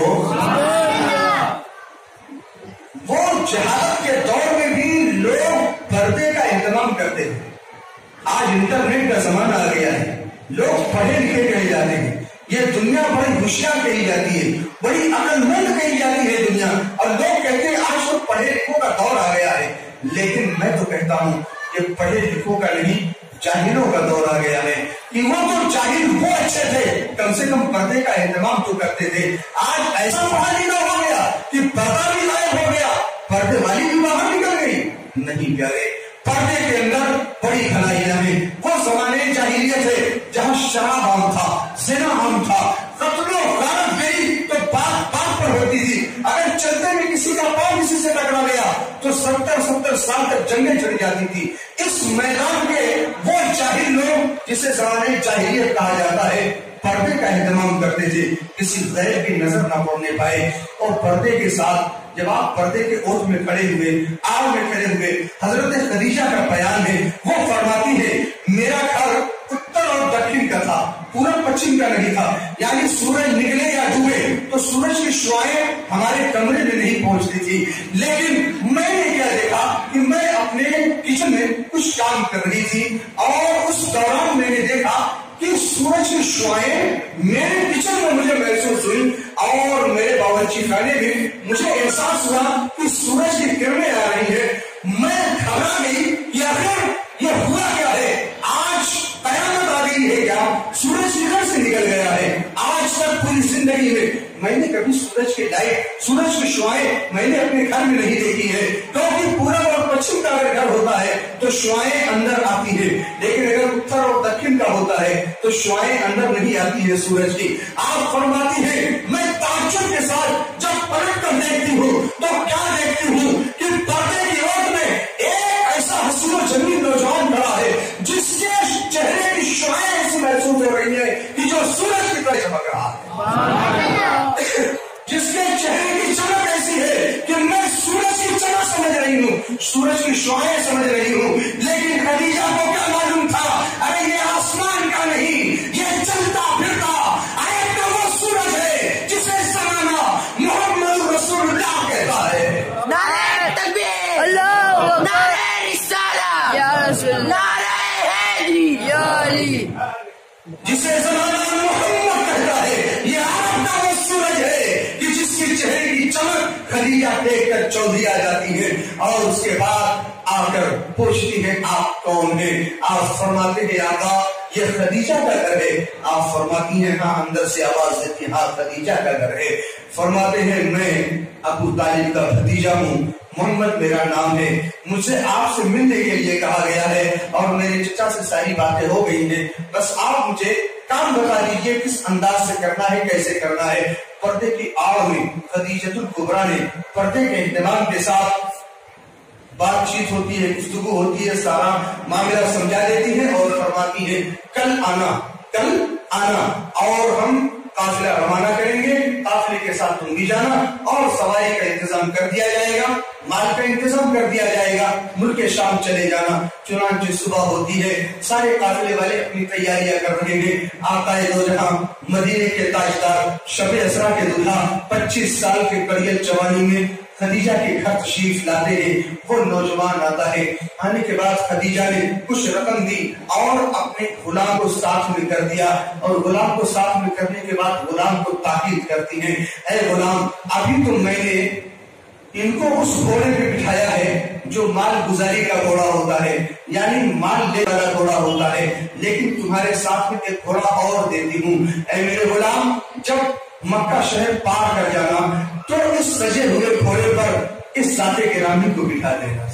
वो जहालत के दौर में भी लोग पर्दे का इंतजाम करते थे। आज इंटरनेट का जमाना आ गया है, लोग पढ़े लिखे कहे जाते हैं, ये दुनिया बड़ी होशियार कही जाती है, बड़ी अक्लमंद कही जाती है दुनिया, और लोग कहते हैं आज तो पढ़े लिखों का दौर आ गया है। लेकिन मैं तो कहता हूं कि पढ़े लिखों का नहीं, जाहिलों का दौर आ गया है। कि वो तो जाहिल वो अच्छे थे, कम से कम पर्दे का इंतजाम तो करते थे। आज ऐसा पढ़ा लिखा हो गया कि पर्दा भी गायब हो गया, पर्दे वाली भी बाहर निकल गई। नहीं प्यारे, पर्दे के अंदर बड़ी भलाइयां हैं। वो जमाने जाहिलियत है जहां शराब आम था, ज़िना आम था, कत्लो गारत गई तो बात बात पर होती थी। अगर चलते में किसी का पांव किसी से टकरा गया तो 70-70 साल तक जंगें चढ़ जाती थी। इस मैदान के वो जाहिल लोग जिसे जमाने जाहिलियत कहा जाता है, पर्दे का इंतजाम करते थे, किसी गैर की नजर न पड़ने पाए। और पर्दे के साथ जब आप पर्दे के ओट में खड़े हुए, आग में खड़े हुए, हजरत खदीजा का बयान है, वो फरमाती है मेरा घर उत्तर और दक्षिण का था, पूरब पश्चिम का नहीं था। यानी सूरज निकले या डूबे तो सूरज की शुआएं हमारे कमरे में नहीं पहुंचती थी। लेकिन मैंने क्या देखा कि मैं अपने किचन में कुछ काम कर रही थी और उस दौरान मैंने देखा कि सूरज की शुआएं मेरे किचन में मुझे महसूस हुई और मेरे बावर्ची खाने में मुझे एहसास हुआ कि सूरज की किरणें आ रही है। मैं घबरा गई कि आखिर ये हुआ क्या है, आज कयामत आ गई है क्या, सूरज किधर से निकल गया है। आज तक पूरी जिंदगी में मैंने कभी सूरज की शुआएं मैंने अपने घर में नहीं देखी है, क्योंकि पूरब और पश्चिम का अगर घर باہر ہوتا ہے تو شعاعیں اندر آتی ہے، لیکن اگر اتر اور دکن کا ہوتا ہے تو شعاعیں اندر نہیں آتی ہے سورج کی۔ آپ فرماتی ہیں میں تعجب کے ساتھ جب پلٹ کر دیکھتی ہوں تو کیا دیکھتی ہوں کہ پردے کی اوٹ میں ایک ایسا حسین و جمیل نوجوان کھڑا ہے جس کے چہرے کی شعاعیں ایسی محسوس ہو رہی ہے کہ جو سورج کی طرح چمک رہا ہے، جس کے چہرے کی چمک ایسی ہے کہ میں سورج کی چمک سمجھ رہی ہوں، سورج کی شعاعیں سمجھ رہی ہوں۔ لیکن خدیجہ کو کیا معلوم تھا؟ ارے یہ آسمان کا نہیں، یہ چلتا پھرتا ایک وہ سورج ہے جسے زمانہ محمد رسول اللہ کہتا ہے۔ نعرہ تکبیر، اللہ، نعرہ رسالہ یا رسول اللہ، نعرہ حیدری یا علی، جسے زمانہ محمد کہتا ہے، یہ عرب کا وہ سورج ہے کہ جس کے چہرے کی چمک خدیجہ دیکھ کر چودھی آ جاتی ہے، اور اس کے بعد آ کر پوچھتی ہے آپ کون ہیں؟ آپ فرماتے ہیں آقا یہ خدیجہ کا گھر ہے۔ آپ فرماتی ہیں ہاں، اندر سے آواز دیتی ہاں خدیجہ کا گھر ہے۔ فرماتے ہیں میں ابو طالب کا بھتیجا ہوں، محمد میرا نام ہے، مجھے آپ سے ملنے کے لیے کہا گیا ہے اور میرے چچا سے ساری باتیں ہو گئی ہیں، بس آپ مجھے کام بتا دیجئے کس انداز سے کرنا ہے، کیسے کرنا ہے۔ پردے کی آڑ میں خدیجۃ الکبریٰ نے پردے کے اہتمام کے ساتھ بات چیت ہوتی ہے، گفتگو ہوتی ہے، سارا معاملہ سمجھا دیتی ہے اور فرماتی ہے کل آنا اور ہم قافلہ روانہ کریں گے، قافلے کے ساتھ تم بھی جانا اور سواری کا انتظام کر دیا جائے گا، مال کا انتظام کر دیا جائے گا، ملک شام چلے جانا۔ چنانچہ صبح ہوتی ہے، سارے قافلے والے اپنی تیاریاں کر رہے ہیں۔ آقا دو جہاں مدینے کے تاجدار، شب اسرا کے دلہا، 25 سال کے قریب جوانی میں خدیجہ کے گھر تشریف لاتے ہیں۔ وہ نوجوان آتا ہے، آنے کے بعد خدیجہ نے کچھ رقم دی اور اپنے غلام کو ساتھ میں کر دیا، اور غلام کو ساتھ میں کرنے کے بعد غلام کو تاکید کرتی ہیں اے غلام ابھی تو میں نے ان کو اس گھوڑے پہ بٹھایا ہے جو مال گزاری کا گھوڑا ہوتا ہے، یعنی مال لے والا گھوڑا ہوتا ہے، لیکن تمہارے ساتھ میں ایک گھوڑا اور دیتی ہوں۔ اے میرے غلام جب مکہ شہر پار کر جانا تو اس سجے ہوئے گھوڑے پر اس ذات گرامی کو بٹھا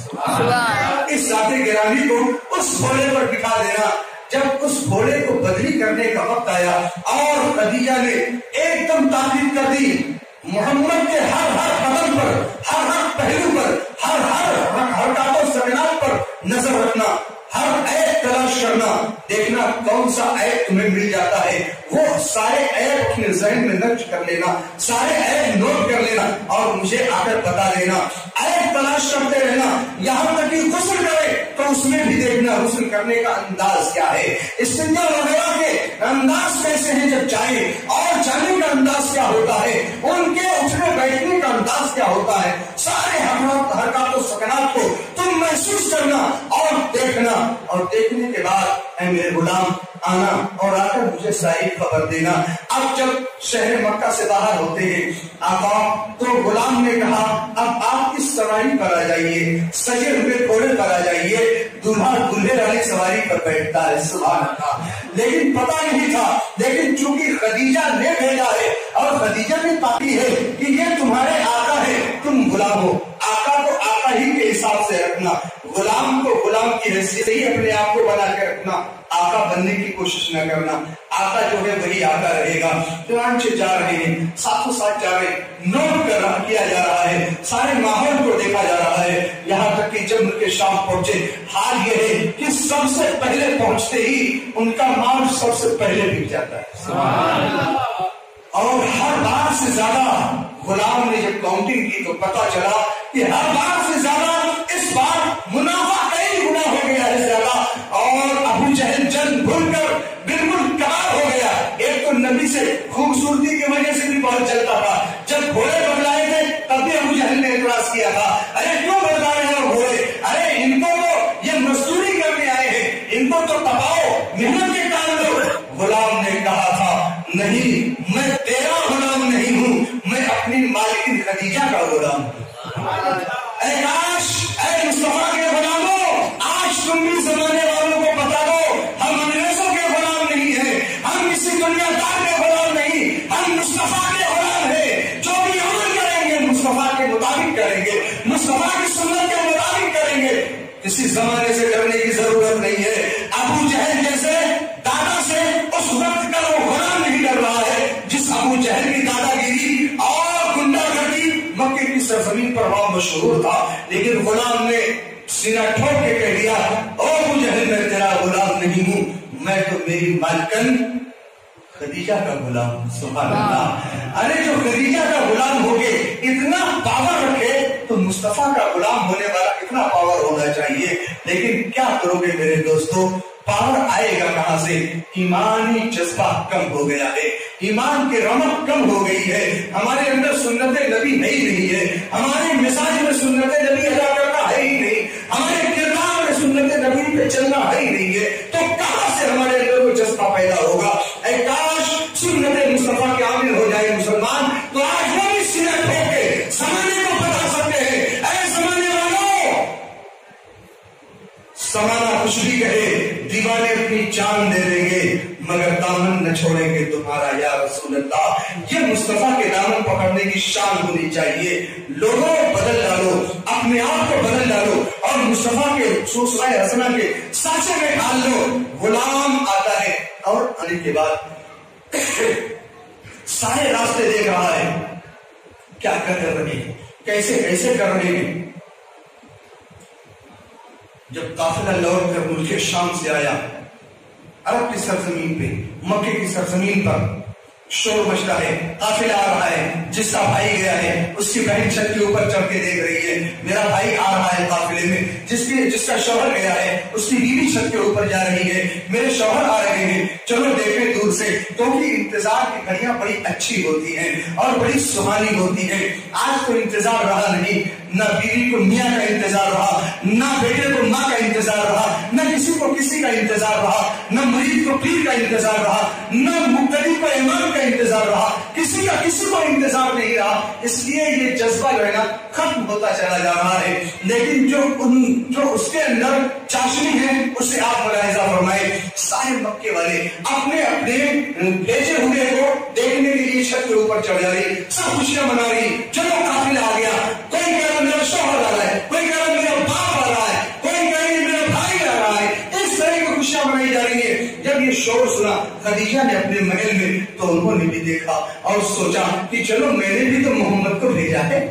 دینا، اس ذات گرامی کو اس گھوڑے پر بٹھا دینا۔ جب اس گھوڑے کو بدلی کرنے کا وقت آیا اور خدیجہ نے ایک دم تاکید کر دی محمد کے ہر قدم پر، ہر پہلو پر، ہر حرکات و سکنات پر نظر رکھنا، ہر عیب تلاش کرنا، دیکھنا کون سا عیب تمہیں مل جاتا ہے، وہ سارے عیب اپنے ذہن میں درج کر لینا، سارے عیب نوٹ کر لینا اور مجھے آ کر بتا دینا۔ عیب تلاش کرتے رہنا یہاں تک کہ غسل کرے تو اس میں بھی دیکھنا غسل کرنے کا انداز کیا ہے، استنجا وغیرہ کے انداز کیسے ہیں جب جائیں، اور جانے کا انداز کیا ہوتا ہے، ان کے اٹھنے بیٹھنے کا انداز کیا ہوتا ہے، سارے حرکات و سکنات کو تم محسوس کرنا اور دیکھنا، اور دیکھنے کے بعد اے میرے غلام آنا اور آ کر مجھے ساری خبر دینا۔ اب جب شہر مکہ سے باہر ہوتے ہیں آقا تو غلام نے کہا اب آپ اس سواری پر آ جائیے، سجے ہوئے گھوڑے پر آ جائیے، دلہا دلہے والی سواری پر بیٹھتا ہے، سبحان اللہ۔ لیکن پتا نہیں تھا، لیکن چونکہ خدیجہ نے بھیجا ہے اور خدیجہ نے پاکی ہے کہ یہ تمہارے آقا ہے، تم غلام ہو، آقا کو آقا ہی کے حساب سے رکھنا، غلام کو غلام کی حیثیت ہی اپنے آپ کو بنا کے رکھنا، آقا بننے کی کوشش نہ کرنا، آقا جو ہے وہی آقا رہے گا۔ چنانچہ جا رہے ہیں، ساتھوں ساتھ جا رہے ہیں، نوٹ کیا جا رہا ہے، سارے ماحول کو دیکھا جا رہا ہے، یہاں تک کہ جب ملک شام پہنچے حال یہ ہے کہ سب سے پہلے پہنچتے ہی ان کا مال سب سے پہلے بک جاتا ہے، اور ہر بار سے زیادہ غلام نے جب کاؤنٹنگ کی تو پتا چلا کہ ہر بار سے زیادہ اس بار منافع کئی گنا ہو گیا ہے زیادہ، اور ابو جہل جنگ بھول کر بالکل کباب ہو گیا۔ ایک تو نبی سے خوبصورتی کی وجہ سے بھی بہت چلتا تھا، جب گھوڑے بدلائے تھے تب بھی ابو جہل نے اعتراض کیا تھا ارے کیوں بدلا رہے ہیں گھوڑے، ارے ان کو تو یہ مزدوری کرنے آئے ہیں، ان کو تو تباؤ محنت کے کام دو۔ غلام نے کہا تھا نہیں میں تیرا غلام نہیں ہوں، میں اپنی مالکن خدیجہ کا غلام ہوں۔ اے کاش اے مصطفیٰ کے غلاموں آج تم بھی زمانے والوں کو بتا دو ہم انگریزوں کے غلام نہیں ہیں، ہم کسی دنیا دار کے غلام نہیں، ہم مصطفیٰ کے غلام ہیں، جو بھی عمل کریں گے مصطفیٰ کے مطابق کریں گے، مصطفیٰ کی سنت کے مطابق کریں گے۔ کسی زمانے سے ڈرنے کی ضرورت نہیں ہے. ابو جہل جیسے دادا سے اس وقت کا وہ غلام نہیں ڈر رہا ہے جس ابو جہل کی دادا گیری اور گنڈا گردی مکے کی سرزمین پر بہت مشہور تھا. لیکن غلام نے سینہ ٹھوک کے کہہ دیا او ابو جہل میں تیرا غلام نہیں ہوں, میں تو میری مالکن خدیجہ کا غلام. سبحان اللہ. ارے جو خدیجہ کا غلام ہو کے اتنا پاور رکھے تو مصطفیٰ کا غلام ہونے والا کتنا پاور ہونا چاہیے. لیکن کیا کرو گے میرے دوستو, پاور آئے گا کہاں سے؟ ایمانی جذبہ کم ہو گیا ہے, ایمان کی رونق کم ہو گئی ہے, ہمارے اندر سنت نبی ہے ہی نہیں ہے, ہمارے مزاج میں سنت نبی ادا کرنا ہے ہی نہیں, ہمارے کردار میں سنت نبی پہ چلنا ہے ہی نہیں ہے. تو کہاں سے ہمارے اندر وہ جذبہ پیدا ہوگا؟ اے کاش سنت مصطفیٰ کے عامل ہو جائے مسلمان, تو آج وہ بھی سینہ ٹھوک کے زمانے کو بتا سکتے ہیں اے زمانے والوں, زمانہ کچھ بھی کہے دیوانے اپنی جان دے دیں گے مگر دامن نہ چھوڑیں گے تمہارا یا رسول اللہ. یہ مصطفیٰ کے دامن پکڑنے کی شان ہونی چاہیے. لوگوں بدل ڈالو, اپنے آپ کو بدل ڈالو اور مصطفیٰ کے سوسرائے حسنہ کے سانچے میں ڈال لو. غلام آتا ہے اور آنے کے بعد سارے راستے دیکھ رہا ہے, کیا کر رہے ہیں, کیسے کیسے کر رہے ہیں. جب قافلہ لوٹ کر ملک شام سے آیا, عرب کی سرزمین پہ, مکے کی سرزمین پر شور مچتا ہے, قافلہ آ رہا ہے, جس کا بھائی گیا ہے اس کی بہن چھت کے اوپر چڑھ کے دیکھ رہی ہے میرا بھائی آ رہا ہے قافلے میں, جس کا شوہر گیا ہے اس کی بیوی چھت کے اوپر جا رہی ہے, میرے شوہر آ رہے ہیں, چلو دیکھیں دور سے. کیونکہ انتظار کی گھڑیاں بڑی اچھی ہوتی ہیں اور بڑی سہانی ہوتی ہیں. آج تو انتظار رہا نہیں, نہ بیوی کو میاں کا انتظار رہا, نہ بیٹے کو ماں کا انتظار رہا, نہ کسی کو کسی کا انتظار رہا, نہ مریض کو پیر کا انتظار رہا, نہ مبتدی کو امام کا انتظار رہا, کسی کا کسی کو انتظار نہیں رہا. اس لیے یہ جذبہ جو ہے نا ختم ہوتا چلا جا رہا ہے. لیکن جو اس کے اندر چاشنی ہے اسے آپ ملاحظہ فرمائے, سارے مکے والے اپنے اپنے بھیجے ہوئے کو دیکھنے کے لیے چھت کے اوپر چڑھ جا رہی, سب خوشیاں منا رہی. چلو قافلہ آ گیا, کوئی کہہ رہا میرا شوہر آ رہا ہے, کوئی کہہ رہا میرا باپ آ رہا ہے, کوئی کہہ رہا میرا بھائی آ رہا ہے. اس طرح کی خوشیاں منائی جا رہی ہے. جب یہ شور سنا خدیجہ نے اپنے محل میں تو انہوں نے بھی دیکھا اور سوچا کہ چلو میں نے بھی تو محمد کو بھیجا ہے,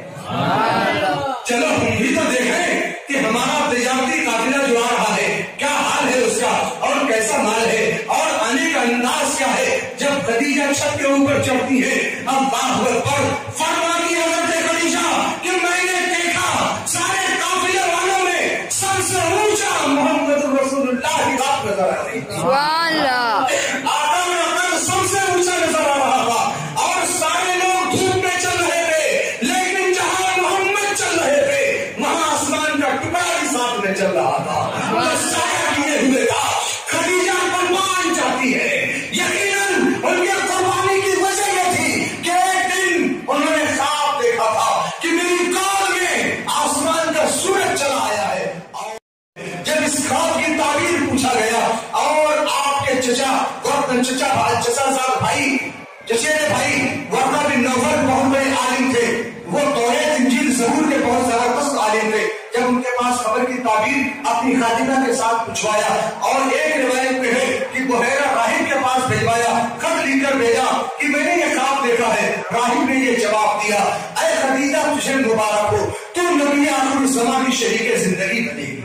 چلو ہم بھی تو دیکھیں کہ ہمارا تجارتی قافلہ جو آ رہا ہے کیا حال ہے اس کا اور کیسا مال ہے اور آنے کا انداز کیا ہے. جب خدیجہ چھت کے اوپر چڑھتی ہے, اللہ اکبر, فرماتی ہے حضرت خدیجہ کہ میں نے دیکھا سارے قافلے والوں میں سب سے اونچا محمد رسول اللہ کی بات نظر آ رہی. سبحان اللہ. آقا میں اپنا سب سے اونچا نظر آ رہا تھا اور سارے لوگ دھوپ میں چل رہے تھے, لیکن جہاں محمد چل رہے تھے وہاں آسمان کا ٹکڑا بھی ساتھ میں چل رہا تھا, سایہ کیے ہوئے تھا. خدیجہ قربان چاہتی ہے, یقیناً ان کے قربانی کی وجہ یہ تھی کہ ایک دن انہوں نے خواب دیکھا تھا کہ میری قوم میں آسمان کا سورج چلا آیا ہے. جب اس خواب کی تعبیر پوچھا گیا اور آپ کے چچا صاحب بھائی چچیرے بھائی ورقہ بن نوفل بہت بڑے عالم تھے, وہ توریت انجیل زبور کے بہت زبردست عالم تھے. جب ان کے پاس خبر کی تعبیر اپنی خادمہ کے ساتھ پوچھوایا اور ایک روایت میں ہے کہ بحیرہ راہب کے پاس بھیجوایا, خط لکھ کر بھیجا کہ میں نے یہ خواب دیکھا ہے. راہب نے یہ جواب دیا, اے خدیجہ تجھے مبارک ہو, تو نبی آخر الزمان کی شریک زندگی بنے گی.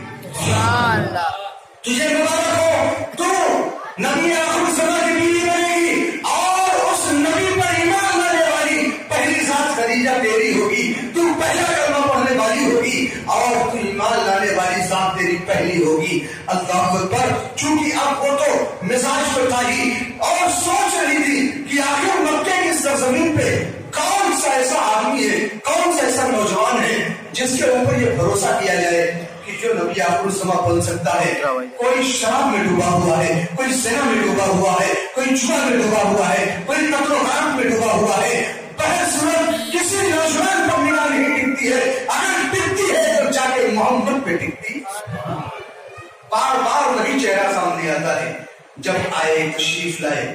تجھے مبارک ہو, تو نبی آخر الزمان کی بیوی بنے گی اور اس نبی پر ایمان لانے والی پہلی ذات خدیجہ تیری ہوگی. تو پہلا کلمہ پڑھنے والی ہوگی اور تو ایمان لانے والی ذات تیری پہلی ہوگی. اللہ اکبر. چونکہ اب وہ تو مزاج پر تھا ہی اور سوچ رہی تھی کہ آخر مکے کی سرزمین پہ کون سا ایسا آدمی ہے, کون سا ایسا نوجوان ہے جس کے اوپر یہ بھروسہ کیا جائے کہ جو نبی آخر الزمان بن سکتا ہے. کوئی شراب میں ڈوبا ہوا ہے, کوئی زنا میں ڈوبا ہوا ہے, کوئی جوا میں ڈوبا ہوا ہے, کوئی قتل و غارت میں ڈوبا ہوا ہے. بہرصورت کسی نوجوان پر نگاہ نہیں ٹکتی ہے, اگر ٹکتی ہے تو جا کے محمد پہ ٹکتی. بار بار وہی چہرہ سامنے آتا ہے. جب آئے تشریف لائے,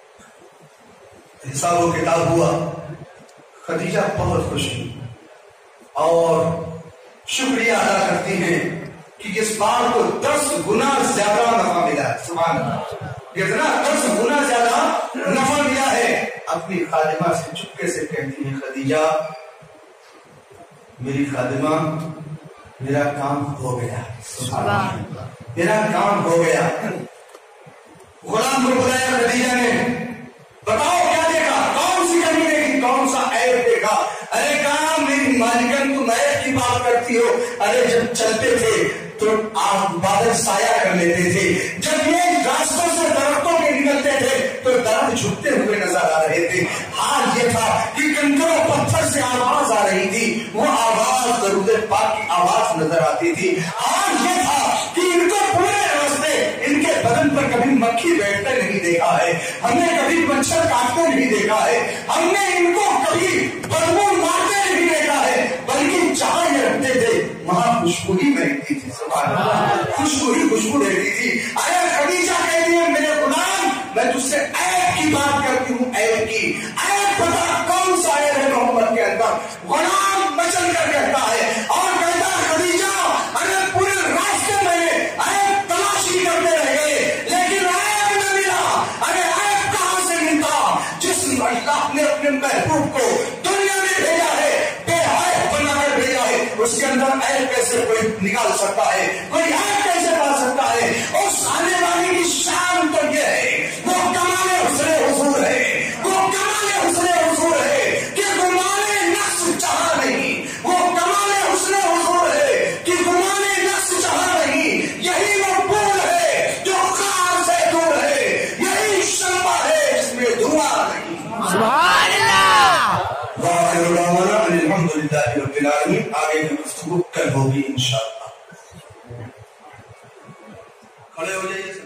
حساب و کتاب ہوا, خدیجہ بہت خوش ہوئی اور شکریہ ادا کرتی ہیں کہ جس بار کو 10 گنا زیادہ نفع ملا ہے. سبحان اللہ. کتنا؟ 10 گنا زیادہ نفع ملا ہے. اپنی خادمہ سے چپکے سے کہتی ہے خدیجہ میری خادمہ میرا کام ہو گیا. میرا کام ہو گیا. غلام کو بلایا خدیجہ نے, بتاؤ کیا دیکھا, کون سی کمی دیکھی, کون سا عیب دیکھا. ارے کہاں میری مالکن تم عیب کی بات کرتی ہو. ارے جب چلتے تھے تو آپ بادل سایہ کر لیتے تھے, جب یہ راستوں سے درختوں کے نکلتے تھے تو درخت جھکتے ہوئے نظر آ رہے تھے. حال یہ تھا کہ کنکر و پتھر سے آواز آ رہی تھی, وہ آواز درود پاک کی آواز نظر آتی تھی. حال یہ تھا کہ ان کو پورے راستے ان کے بدن پر کبھی مکھی بیٹھتے نہیں دیکھا ہے, ہم نے کبھی مچھر کاٹتے نہیں دیکھا ہے, ہم نے ان کو کبھی بدبو مارتے نہیں دیکھا ہے, بلکہ جہاں یہ رکھتے تھے وہاں خوشبو ہی مہکتی تھی. سبحان اللہ, خوشبو ہی خوشبو رہتی تھی. ارے خدیجہ کہتی ہے میرے غلام میں تجھ سے عیب کی بات کرتی ہوں, عیب کی. عیب بتا کون سا عیب ہے محمد کے اندر. غلام مچل کر کہتا ہے اور کہتا ہے خدیجہ ارے پورے راستے میں عیب تلاشی کرتے رہ گئے لیکن عیب نہ ملا. ارے عیب کہاں سے ملتا, جس اللہ نے اپنے محبوب کو دنیا میں بھیجا ہے, بے عیب بنا کر بھیجا ہے, اس کے اندر عیب کیسے کوئی نکال سکتا ہے, کوئی عیب کیسے پا سکتا ہے. اس آنے والی کی شان تو یہ ہے, وہ کمال حسن حضور ہے, وہ کمال حسن حضور ہے کہ گمانے نقص چاہا نہیں, وہ کمال حسن حضور ہے کہ گمانے نقص چاہا نہیں. یہی وہ پھول ہے جو خار سے دور ہے, یہی شمع ہے جس میں دھواں نہیں. سبحان اللہ. الحمدللہ رب العالمین. آگے کی گفتگو کل ہوگی انشاءاللہ. کھڑے ہو جائیے.